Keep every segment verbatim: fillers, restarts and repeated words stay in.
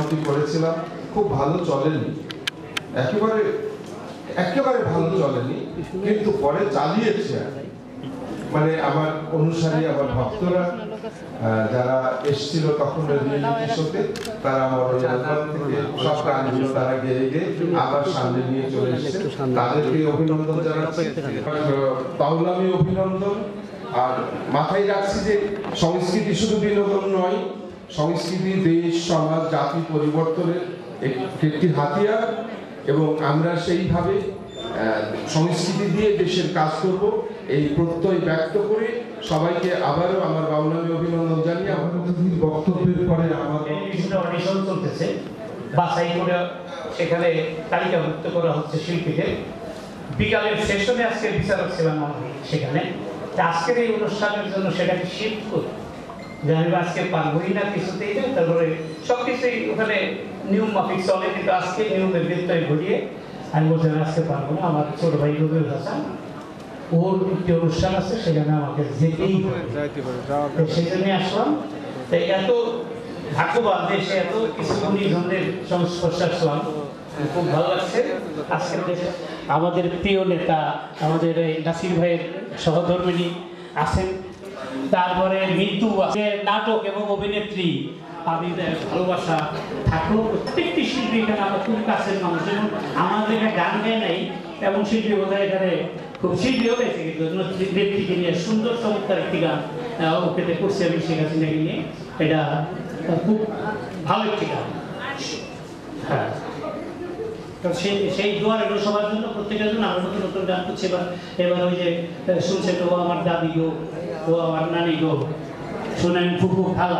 সিনেমাটি করেছিলাম, খুব ভালো চলেনি, একেবারে একেবারে ভালো চলেনি, কিন্তু পরে চালিয়েছে। মানে আমার অনুসারী, আমার ভক্তরা যারা এসেছিল তখন রিয়েলিটি শোতে, তারা আমার ওই অ্যালবাম থেকে সব গানগুলো তারা গেয়ে গেয়ে আবার সামনে নিয়ে চলে এসেছে। তাদেরকে অভিনন্দন জানাচ্ছি, বাউলামি অভিনন্দন। আর মাথায় রাখছি যে সংস্কৃতি শুধু বিনোদন নয়, সংস্কৃতি দেশ, সমাজ, জাতি পরিবর্তনের একটি হাতিয়ার, এবং আমরা সেইভাবে সংস্কৃতি দিয়ে দেশের কাজ করব, এই প্রত্যয় ব্যক্ত করে সবাইকে আবারও আমার বাউলামি অভিনন্দন জানিয়ে আমার বক্তব্যের পরে আমার অডিশন চলতেছে, বাছাই করে সেখানে তালিকাভুক্ত করা হচ্ছে শিল্পীদের। বিকালের সেশনে আজকে বিচারক ছিলাম সেখানে। আজকের এই অনুষ্ঠানের জন্য সেটাকে শিফট করি যে আমি আজকে পারবই না কিছুতেই না, তারপরে সবকিছুই ওখানে নিয়ম মাফিক চলে, কিন্তু আজকে নিয়মের ব্যত্যয় ঘটিয়ে আমি বলছি আজকে পারবো না। আমার ছোট ভাই রবিউল হাসান, ওর একটি অনুষ্ঠান আছে, সেখানে আমাকে যেতেই হবে, সেই জন্যই আসলাম। তাই এত ভাগ্যবান যে সে এত কিছু গুণীজনদের সংস্পর্শে আসলাম, খুব ভালো লাগছে। আজকের দেশে আমাদের প্রিয় নেতা, আমাদের এই নাসির ভাইয়ের সহধর্মিণী আছেন, তারপরে মৃত্যু আছে, নাটক এবং অভিনেত্রী আমি ভালোবাসা থাকলেও প্রত্যেকটি শিল্পী এখানে আমার খুব কাছের মানুষ, এবং আমাদের এখানে গান গায় নাই এবং শিল্পী বোধহয় এখানে খুব শিল্পীও গেছে, কিন্তু নেত্রীকে নিয়ে সুন্দর চমৎকার একটি গান ওকে করছে আমি শেখ হাসিনাকে নিয়ে, এটা খুব ভালো একটি গান। হ্যাঁ, তো সেই সেই দোয়ার এগুলো সবার জন্য, প্রত্যেকের জন্য আমরা নতুন নতুন গান করছি। এবার এবার ওই যে শুনছেন, ও আমার দাদি গো, ও আমার নানি গো, শোনেন ফুফু খালা,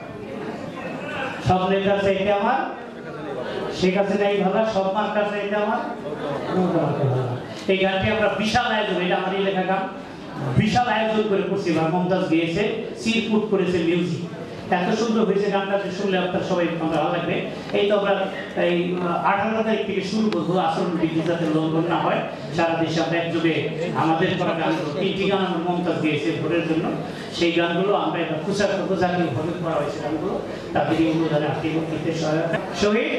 সব নেতার চাইতে আমার শেখ হাসিনাই ভালো, সব মার্কার চাইতে আমার ভালো। এই গানটি আমরা বিশাল আয়োজন, এটা আমারই লেখা গান, বিশাল আয়োজন করে করছি। মমতাজ গিয়েছে, সিরপুট করেছে মিউজিক, এত সুন্দর হয়েছে গানটা, শুনলে আপনার সবাই ভালো লাগবে। এই তো আমরা এই আঠারো তারিখ থেকে শুরু করবো আসন ডিগ্রি যাতে লঙ্ঘন না হয়, সারা দেশে আমরা একযোগে আমাদের করা গান, তিনটি গান আমার মমতাজ দিয়েছে ভোটের জন্য, সেই গানগুলো আমরা একটা প্রচার করবো, জাতীয় ভাবে করা হয়েছে গানগুলো, তাদের অনুদানে আর্থিক বক্তৃত্বের সহায়তা শহীদ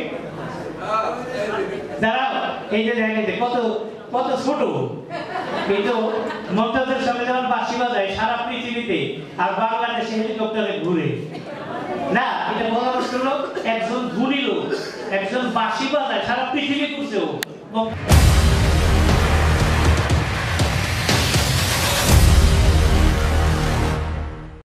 যারা এই যে দেখেন কত কত ছোট, কিন্তু মমতাজের সঙ্গে যখন বাঁশি বাজায় সারা পৃথিবীতে, আর বাংলাদেশে হেলিকপ্টারে ঘুরে না, এটা বলা মুশকিল। একজন গুণী লোক, একজন বাঁশি বাজায় সারা পৃথিবী ঘুরছে ও।